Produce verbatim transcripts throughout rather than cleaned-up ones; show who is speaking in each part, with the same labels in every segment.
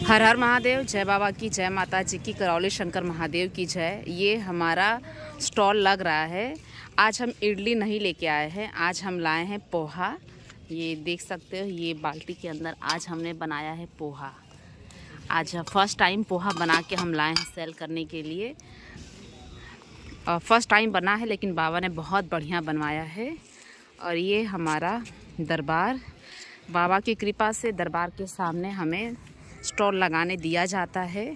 Speaker 1: हर हर महादेव, जय बाबा की, जय माता जी की, करौली शंकर महादेव की जय। ये हमारा स्टॉल लग रहा है। आज हम इडली नहीं लेके आए हैं, आज हम लाए हैं पोहा। ये देख सकते हो, ये बाल्टी के अंदर आज हमने बनाया है पोहा। आज फर्स्ट टाइम पोहा बना के हम लाए हैं सेल करने के लिए। फर्स्ट टाइम बना है, लेकिन बाबा ने बहुत बढ़िया बनवाया है। और ये हमारा दरबार, बाबा की कृपा से दरबार के सामने हमें स्टॉल लगाने दिया जाता है।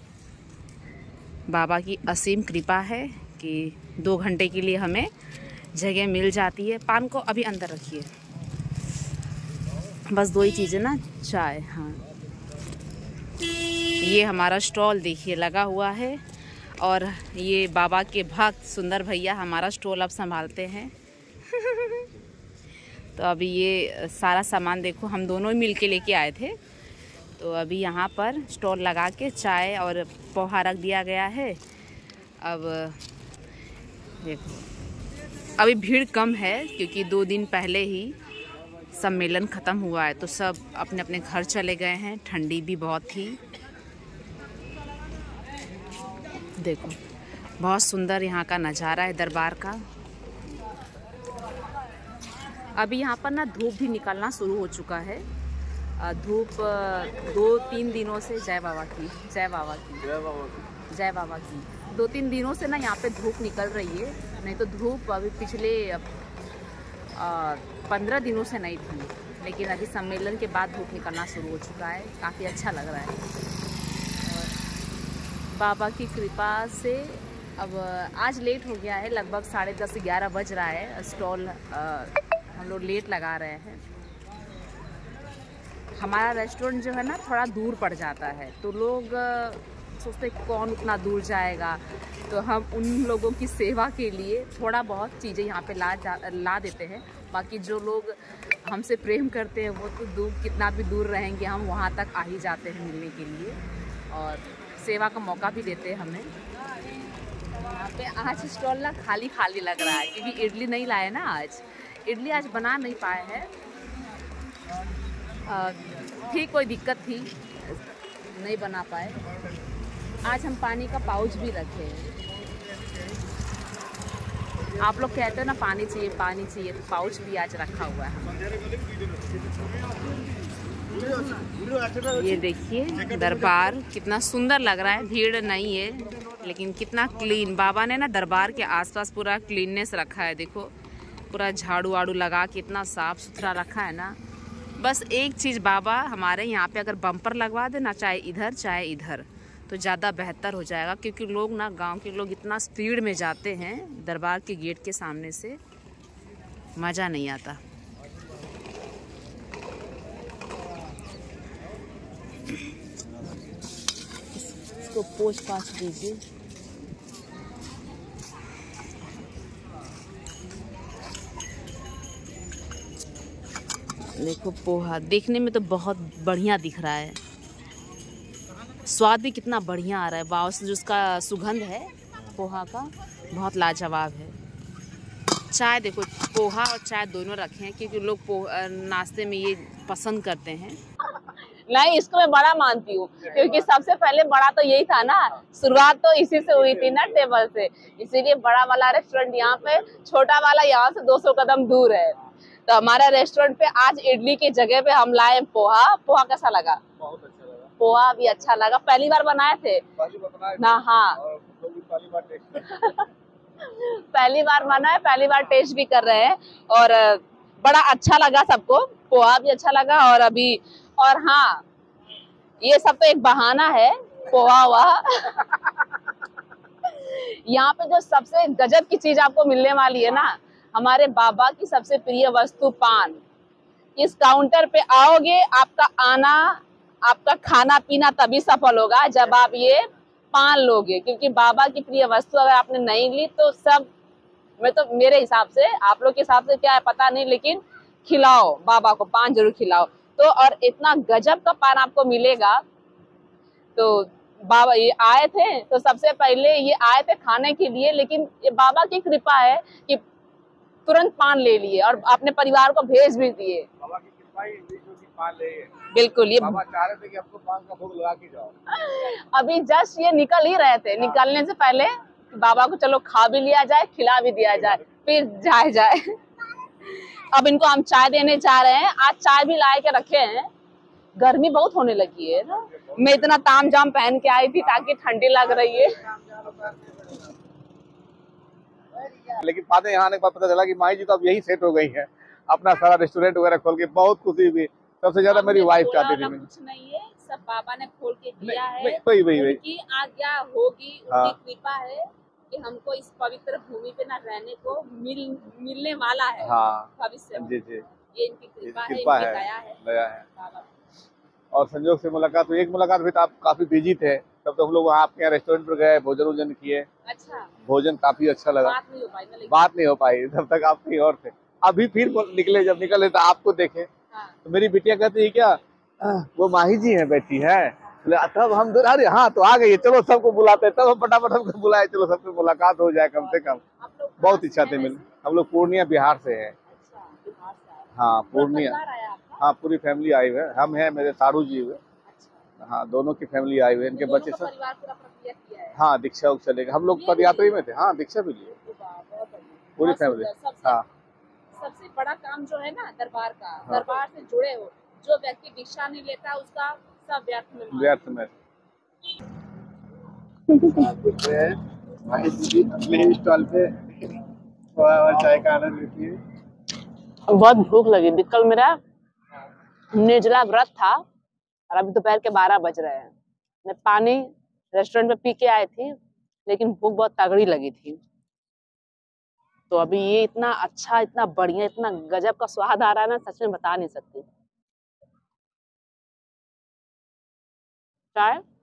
Speaker 1: बाबा की असीम कृपा है कि दो घंटे के लिए हमें जगह मिल जाती है। पान को अभी अंदर रखिए, बस दो ही चीज़ें ना, चाय। हाँ, ये हमारा स्टॉल देखिए लगा हुआ है। और ये बाबा के भक्त सुंदर भैया हमारा स्टॉल अब संभालते हैं। तो अभी ये सारा सामान देखो, हम दोनों ही मिल के लेके आए थे। तो अभी यहाँ पर स्टॉल लगा के चाय और पोहा रख दिया गया है। अब देखो, अभी भीड़ कम है क्योंकि दो दिन पहले ही सम्मेलन ख़त्म हुआ है, तो सब अपने अपने घर चले गए हैं। ठंडी भी बहुत थी। देखो, बहुत सुंदर यहाँ का नज़ारा है दरबार का। अभी यहाँ पर ना धूप भी निकलना शुरू हो चुका है। धूप दो तीन दिनों से, जय बाबा की, जय बाबा की, जय बाबा की, जय बाबा की, दो तीन दिनों से ना यहाँ पे धूप निकल रही है। नहीं तो धूप अभी पिछले पंद्रह दिनों से नहीं थी, लेकिन अभी सम्मेलन के बाद धूप निकलना शुरू हो चुका है। काफ़ी अच्छा लग रहा है। और बाबा की कृपा से अब आज लेट हो गया है, लगभग साढ़े दस ग्यारह बज रहा है। स्टॉल हम लोग लेट लगा रहे हैं। हमारा रेस्टोरेंट जो है ना थोड़ा दूर पड़ जाता है, तो लोग सोचते कौन उतना दूर जाएगा। तो हम उन लोगों की सेवा के लिए थोड़ा बहुत चीज़ें यहाँ पे ला जा ला देते हैं। बाकी जो लोग हमसे प्रेम करते हैं वो तो दूर, कितना भी दूर रहेंगे, हम वहाँ तक आ ही जाते हैं मिलने के लिए। और सेवा का मौका भी देते हैं हमें। यहाँ पे आज स्टॉल ना खाली खाली लग रहा है क्योंकि इडली नहीं लाए ना। आज इडली आज बना नहीं पाए हैं। ठीक, कोई दिक्कत थी, नहीं बना पाए। आज हम पानी का पाउच भी रखे हैं। आप लोग कहते हैं ना पानी चाहिए पानी चाहिए, तो पाउच भी आज रखा हुआ है। ये देखिए दरबार कितना सुंदर लग रहा है। भीड़ नहीं है, लेकिन कितना क्लीन। बाबा ने ना दरबार के आसपास पूरा क्लीननेस रखा है। देखो, पूरा झाड़ू वाड़ू लगा के इतना साफ सुथरा रखा है ना। बस एक चीज़ बाबा हमारे यहाँ पे अगर बम्पर लगवा देना, चाहे इधर चाहे इधर, तो ज़्यादा बेहतर हो जाएगा। क्योंकि लोग ना, गांव के लोग इतना स्पीड में जाते हैं दरबार के गेट के सामने से, मज़ा नहीं आता। इसको पोंछ पाछ दीजिए। देखो, पोहा देखने में तो बहुत बढ़िया दिख रहा है, स्वाद भी कितना बढ़िया आ रहा है। बाव से जो उसका सुगंध है पोहा का, बहुत लाजवाब है। चाय देखो, पोहा और चाय दोनों रखे हैं क्योंकि लोग नाश्ते में ये पसंद करते हैं।
Speaker 2: नहीं, इसको मैं बड़ा मानती हूँ क्योंकि सबसे पहले बड़ा तो यही था ना, शुरुआत तो इसी से हुई थी ना, टेबल से। इसीलिए बड़ा वाला रेस्टोरेंट यहाँ पे, छोटा वाला यहाँ से दो सौ कदम दूर है। तो हमारा रेस्टोरेंट पे आज इडली की जगह पे हम लाए पोहा। पोहा कैसा लगा?
Speaker 3: बहुत अच्छा लगा।
Speaker 2: पोहा भी अच्छा लगा। पहली बार बनाए थे ना? हाँ,
Speaker 3: पहली बार टेस्ट
Speaker 2: पहली बार बनाए, पहली बार टेस्ट भी कर रहे हैं। और बड़ा अच्छा लगा सबको, पोहा भी अच्छा लगा। और अभी, और हाँ, ये सब तो एक बहाना है, पोहा हुआ। यहाँ पे जो सबसे गजब की चीज आपको मिलने वाली है ना, हमारे बाबा की सबसे प्रिय वस्तु पान। इस काउंटर पे आओगे, आपका आना, आपका खाना पीना तभी सफल होगा जब आप ये पान लोगे। क्योंकि बाबा की प्रिय वस्तु अगर आपने नहीं ली तो सब, मैं तो मेरे हिसाब से, आप लोग के हिसाब से क्या है पता नहीं, लेकिन खिलाओ बाबा को, पान जरूर खिलाओ। तो और इतना गजब का पान आपको मिलेगा। तो बाबा ये आए थे, तो सबसे पहले ये आए थे खाने के लिए, लेकिन ये बाबा की कृपा है कि तुरंत पान ले लिए और अपने परिवार को भेज भी दिए।
Speaker 3: बाबा की कृपा ही पान ले।
Speaker 2: बिल्कुल, ये
Speaker 3: बाबा चाह रहे थे कि आपको पान का भोग लगा के जाओ।
Speaker 2: अभी जस्ट ये निकल ही रहे थे, निकलने से पहले बाबा को चलो खा भी लिया जाए, खिला भी दिया जाए, फिर जाए जाए। अब इनको हम चाय देने जा रहे हैं। आज चाय भी लाए के रखे हैं, गर्मी बहुत होने लगी है ना। मैं इतना ताम जाम पहन के आई थी ताकि ठंडी लग रही है।
Speaker 3: लेकिन बातें यहाँ आने के बाद पता चला कि माही जी तो अब यही सेट हो गई है, अपना सारा रेस्टोरेंट वगैरह खोल के। बहुत खुशी हुई, सबसे ज्यादा मेरी वाइफ चाहती थी।
Speaker 2: कुछ नहीं है, सब बाबा ने खोल के दिया है।
Speaker 3: वही वही वही
Speaker 2: उनकी आज्ञा होगी,
Speaker 3: हाँ।
Speaker 2: उनकी कृपा है कि हमको इस पवित्र भूमि पे ना रहने को मिल मिलने वाला है।
Speaker 3: हाँ
Speaker 2: भविष्य में
Speaker 3: जी जी,
Speaker 2: ये इनकी कृपा है,
Speaker 3: कृपा
Speaker 2: इनकी
Speaker 3: है,
Speaker 2: दया है,
Speaker 3: दया है।
Speaker 2: बाबा।
Speaker 3: और संजोग से मुलाकात हुई। एक मुलाकात हुई तो आप काफी बिजी थे, तब तो हम लोग वहाँ आपके यहाँ रेस्टोरेंट पर गए, भोजन वोजन किए।
Speaker 2: अच्छा,
Speaker 3: भोजन काफी अच्छा लगा।
Speaker 2: बात नहीं हो पाई ना, लेकिन
Speaker 3: बात नहीं हो पाई, तब तक आप कहीं और थे। अभी फिर निकले, जब निकले तो आपको देखे
Speaker 2: हाँ।
Speaker 3: तो मेरी बिटिया कहती है क्या वो माही जी हैं बैठी है। तब हम अरे हाँ तो आ गई, चलो सबको बुलाते हैं। तब हम फटाफट हमको बुलाए, चलो सबसे मुलाकात हो जाए कम से कम। बहुत इच्छा थी मिल। हम लोग पूर्णिया बिहार से हैं।
Speaker 2: अच्छा, बिहार से आए।
Speaker 3: हाँ पूर्णिया,
Speaker 2: परिवार आया आपका?
Speaker 3: हाँ पूरी फैमिली आई हुई है। हम हैं, मेरे सारू जी हुए,
Speaker 2: अच्छा,
Speaker 3: हाँ दोनों की फैमिली आई हुई है, इनके
Speaker 2: दोनों
Speaker 3: बच्चे
Speaker 2: का
Speaker 3: सब।
Speaker 2: परिवार पूरा प्रक्रिया किया है।
Speaker 3: हाँ दीक्षा उक्षा लेके हम लोग पदयात्री में थे। हाँ दीक्षा भी लिए, पूरी फैमिली। हाँ
Speaker 2: सबसे बड़ा काम जो है ना दरबार का,
Speaker 3: हाँ।
Speaker 2: दरबार से जुड़े हो। जो व्यक्ति दीक्षा नहीं लेता उसका सब व्यर्थ में
Speaker 3: व्यर्थ में। अपने स्टॉल पे और चाय का आनंद लेती है।
Speaker 2: बहुत भूख लगी थी। कल मेरा निर्जला व्रत था और अभी दोपहर के बारह बज रहे हैं। मैं पानी रेस्टोरेंट में पी के आई थी, लेकिन भूख बहुत तगड़ी लगी थी। तो अभी ये इतना अच्छा, इतना बढ़िया, इतना गजब का स्वाद आ रहा है ना, सच में बता नहीं सकती। चाय